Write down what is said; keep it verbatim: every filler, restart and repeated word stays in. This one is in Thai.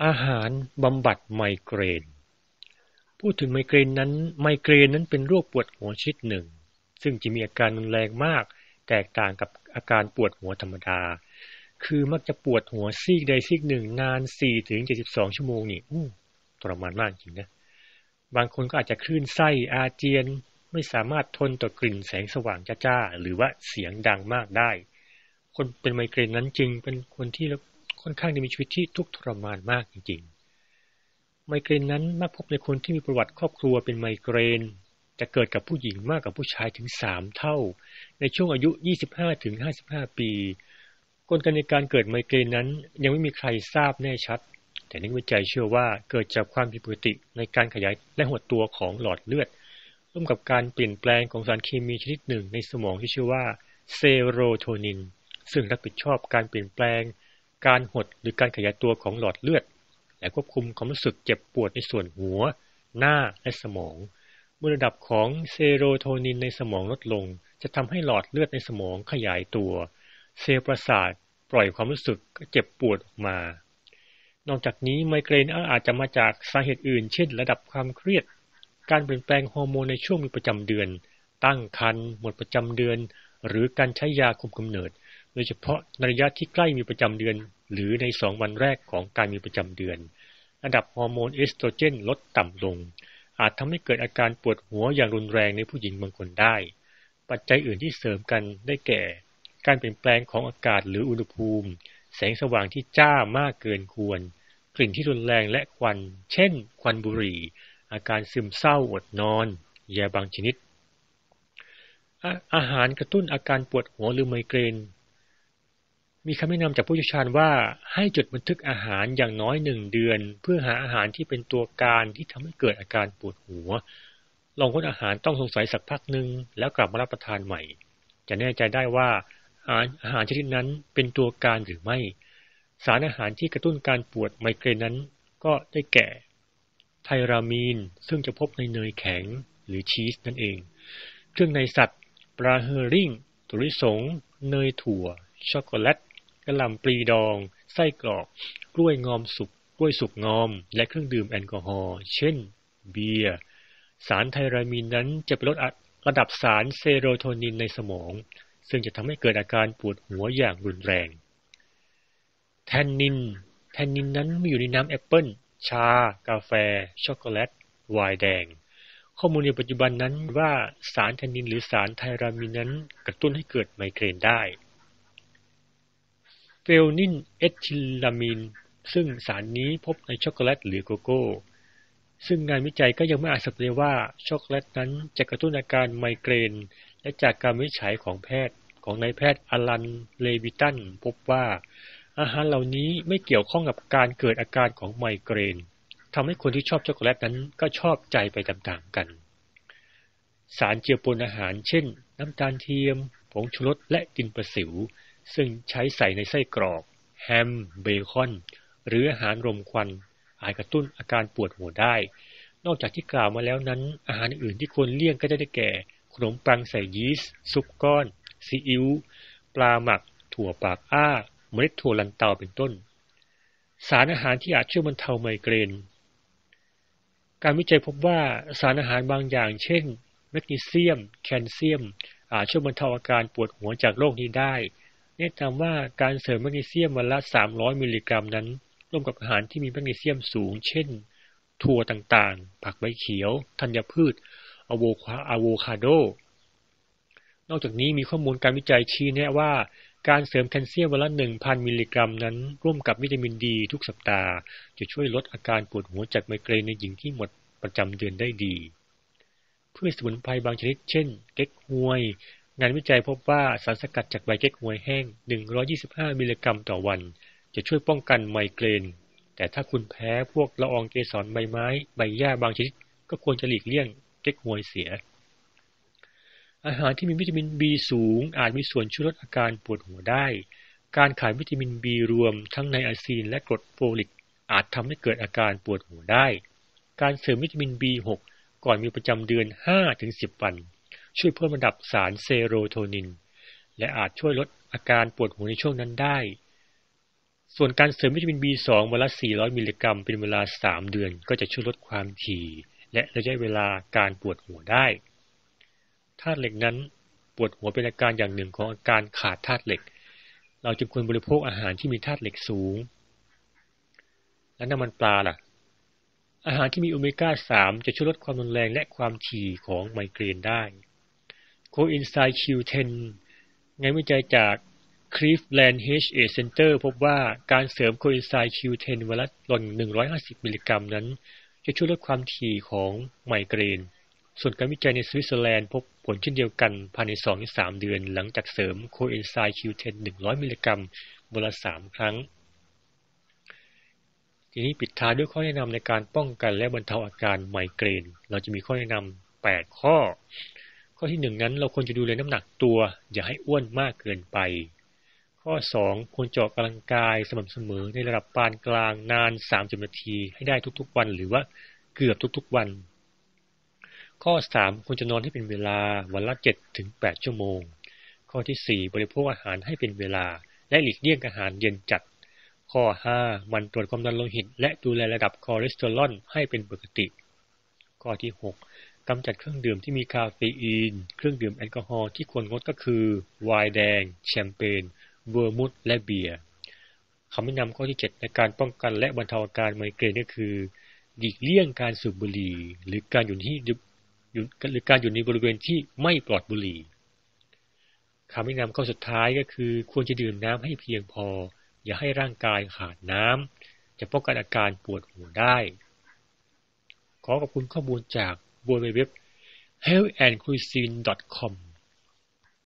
อาหารบำบัดไมเกรนพูดถึงไมเกรนนั้นไมเกรนนั้นเป็นโรคปวดหัวชนิดหนึ่งซึ่งจะมีอาการรุนแรงมากแตกต่างกับอาการปวดหัวธรรมดาคือมักจะปวดหัวซีกใดซีกหนึ่งนาน สี่ถึงเจ็ดสิบสอง ชั่วโมงนี่อู้ทรมานมากจริงนะบางคนก็อาจจะคลื่นไส้อาเจียนไม่สามารถทนต่อกลิ่นแสงสว่างจ้าๆหรือว่าเสียงดังมากได้คนเป็นไมเกรนนั้นจึงเป็นคนที่ค่อนข้างจะมีชีวิตที่ทุกข์ทรมานมากจริงๆไมเกรนนั้นมักพบในคนที่มีประวัติครอบครัวเป็นไมเกรนจะเกิดกับผู้หญิงมากกว่าผู้ชายถึงสามเท่าในช่วงอายุ ยี่สิบห้าถึงห้าสิบห้า ปีกลไกในการเกิดไมเกรนนั้นยังไม่มีใครทราบแน่ชัดแต่นักวิจัยเชื่อว่าเกิดจากความผิดปกติในการขยายและหดตัวของหลอดเลือดร่วมกับการเปลี่ยนแปลงของสารเคมีชนิดหนึ่งในสมองที่ชื่อว่าเซโรโทนินซึ่งรับผิดชอบการเปลี่ยนแปลงการหดหรือการขยายตัวของหลอดเลือดและควบคุมความรู้สึกเจ็บปวดในส่วนหัวหน้าและสมองเมื่อระดับของเซโรโทนินในสมองลดลงจะทำให้หลอดเลือดในสมองขยายตัวเซลล์ประสาทปล่อยความรู้สึกเจ็บปวดออกมานอกจากนี้ไมเกรนอาจจะมาจากสาเหตุอื่นเช่นระดับความเครียดการเปลี่ยนแปลงฮอร์โมนในช่วงมีประจำเดือนตั้งครรภ์หมดประจำเดือนหรือการใช้ยาคุมกำเนิดโดยเฉพาะในระยะที่ใกล้มีประจำเดือนหรือในสองวันแรกของการมีประจำเดือนระดับฮอร์โมนเอสโตรเจนลดต่ำลงอาจทำให้เกิดอาการปวดหัวอย่างรุนแรงในผู้หญิงบางคนได้ปัจจัยอื่นที่เสริมกันได้แก่การเปลี่ยนแปลงของอากาศหรืออุณหภูมิแสงสว่างที่จ้ามากเกินควรกลิ่นที่รุนแรงและควันเช่นควันบุหรี่อาการซึมเศร้าอดนอนยาบางชนิดอาอาหารกระตุ้นอาการปวดหัวหรือไมเกรนมีคำแนะนำจากผู้เชี่ยวชาญว่าให้จดบันทึกอาหารอย่างน้อยหนึ่งเดือนเพื่อหาอาหารที่เป็นตัวการที่ทำให้เกิดอาการปวดหัวลองงดอาหารต้องสงสัยสักพักหนึ่งแล้วกลับมารับประทานใหม่จะแน่ใจได้ว่าอาหารชนิดนั้นเป็นตัวการหรือไม่สารอาหารที่กระตุ้นการปวดไมเกรนนั้นก็ได้แก่ไทรามีนซึ่งจะพบในเนยแข็งหรือชีสนั่นเองเครื่องในสัตว์ปลาเฮอริ่งถั่วลิสงเนยถั่วช็อกโกแลตกระหล่ำปลีดองไส้กรอกกล้วยงอมสุกกล้วยสุกงอมและเครื่องดื่มแอลกอฮอล์เช่นเบียร์สารไทรามีนนั้นจะไปลดระดับสารเซโรโทนินในสมองซึ่งจะทำให้เกิดอาการปวดหัวอย่างรุนแรงแทนนินแทนนินนั้นมีอยู่ในน้ำแอปเปิ้ลชากาแฟช็อกโกแลตไวน์แดงข้อมูลในปัจจุบันนั้นว่าสารแทนนินหรือสารไทรามีนนั้นกระตุ้นให้เกิดไมเกรนได้เฟลนิลเอทิลามีนซึ่งสารนี้พบในช็อกโกแลตหรือโกโก้ซึ่งงานวิจัยก็ยังไม่อาจสรุปได้ว่าช็อกโกแลตนั้นจะกระตุ้นอาการไมเกรนและจากการวิจัยของแพทย์ของนายแพทย์อลันเลวิตันพบว่าอาหารเหล่านี้ไม่เกี่ยวข้องกับการเกิดอาการของไมเกรนทำให้คนที่ชอบช็อกโกแลตนั้นก็ชอบใจไปตามๆกันสารเจือปนอาหารเช่นน้ำตาลเทียมผงชูรสและดินประสิวซึ่งใช้ใส่ในไส้กรอกแฮมเบคอนหรืออาหารรมควันอาจกระตุ้นอาการปวดหัวได้นอกจากที่กล่าวมาแล้วนั้นอาหารอื่นที่ควรเลี่ยงก็จะได้แก่ขนมปังใส่ยีสต์ซุปก้อนซีอิ๊วปลาหมักถั่วปากอ้าเมล็ดถั่วลันเตาเป็นต้นสารอาหารที่อาจช่วยบรรเทาไมเกรนการวิจัยพบว่าสารอาหารบางอย่างเช่นแมกนีเซียมแคลเซียมอาจช่วยบรรเทาอาการปวดหัวจากโรคนี้ได้แนะนำว่าการเสริมแมกนีเซียมวันละสามร้อยมิลลิกรัมนั้นร่วมกับอาหารที่มีแมกนีเซียมสูงเช่นถั่วต่างๆผักใบเขียวธัญพืชอะโวคาอะโวคาโดนอกจากนี้มีข้อมูลการวิจัยชี้แนะว่าการเสริมแคลเซียมวันละ หนึ่งพัน มิลลิกรัมนั้นร่วมกับวิตามินดีทุกสัปดาห์จะช่วยลดอาการปวดหัวจากไมเกรนในหญิงที่หมดประจำเดือนได้ดีพืชสมุนไพรบางชนิดเช่นเก๊กฮวยงานวิจัยพบว่าสารสกัดจากใบเก๊กฮวยแห้งหนึ่งร้อยยี่สิบห้ามิลลิกรัมต่อวันจะช่วยป้องกันไมเกรนแต่ถ้าคุณแพ้พวกละอองเกสรใบไม้ใบหญ้าบางชนิดก็ควรจะหลีกเลี่ยงเก๊กฮวยเสียอาหารที่มีวิตามิน B สูงอาจมีส่วนช่วยลดอาการปวดหัวได้การขาดวิตามิน B รวมทั้งไนอาซีนและกรดโฟลิกอาจทำให้เกิดอาการปวดหัวได้การเสริมวิตามิน บี หก ก่อนมีประจำเดือน ห้าถึงสิบ วันช่วยเพิ่มระดับสารเซโรโทนินและอาจช่วยลดอาการปวดหัวในช่วงนั้นได้ส่วนการเสริมวิตามิน บี สอง วันละ สี่ร้อย มิลลิกรัมเป็นเวลา สาม เดือนก็จะช่วยลดความถี่และระยะเวลาการปวดหัวได้ธาตุเหล็กนั้นปวดหัวเป็นอาการอย่างหนึ่งของอาการขาดธาตุเหล็กเราจึงควรบริโภคอาหารที่มีธาตุเหล็กสูงและน้ำมันปลาล่ะอาหารที่มีโอเมก้า สาม จะช่วยลดความรุนแรงและความถี่ของไมเกรนได้โคเอนไซม์ คิว เท็น งานวิจัยจาก Cleveland เอช เอ Center พบว่าการเสริมโคเอนไซม์ คิว เท็น วันละหนึ่งร้อยห้าสิบ มิลลิกรัมนั้นจะช่วยลดความถี่ของไมเกรนส่วนการวิจัยในสวิตเซอร์แลนด์พบผลเช่นเดียวกันภายใน สองถึงสาม เดือนหลังจากเสริมโคเอนไซม์ คิว เท็น หนึ่งร้อย มิลลิกรัมวันละ สาม ครั้งทีนี้ปิดท้ายด้วยข้อแนะนำในการป้องกันและบรรเทาอาการไมเกรนเราจะมีข้อแนะนำแปดข้อข้อที่หนึ่งนั้นเราควรจะดูแลน้ำหนักตัวอย่าให้อ้วนมากเกินไปข้อสองควรจะออกกำลังกายสม่ำเสมอในระดับปานกลางนานสามสิบนาทีให้ได้ทุกๆวันหรือว่าเกือบทุกๆวันข้อสามควรจะนอนให้เป็นเวลาวันละ เจ็ดถึงแปด ชั่วโมงข้อที่สี่บริโภคอาหารให้เป็นเวลาและหลีกเลี่ยงอาหารเย็นจัดข้อห้าหมั่นตรวจความดันโลหิตและดูแลระดับคอเลสเตอรอลให้เป็นปกติข้อที่หกกำจัดเครื่องดื่มที่มีคาเฟอีนเครื่องดื่มแอลกอฮอล์ที่ควรงดก็คือไวน์แดงแชมเปญเวอร์มุทและเบียร์คำแนะนำข้อที่เจ็ดในการป้องกันและบรรเทาอาการไมเกรนก็คือหลีกเลี่ยงการสูบบุหรี่หรือการอยู่ที่หรือการอยู่ในบริเวณที่ไม่ปลอดบุหรี่คำแนะนำข้อสุดท้ายก็คือควรจะดื่มน้ำให้เพียงพออย่าให้ร่างกายขาดน้ำจะป้องกันอาการปวดหัวได้ขอขอบคุณข้อมูลจาก ดับเบิลยู ดับเบิลยู ดับเบิลยู ดอท เฮลท์ แอนด์ คุยซีน ดอท คอม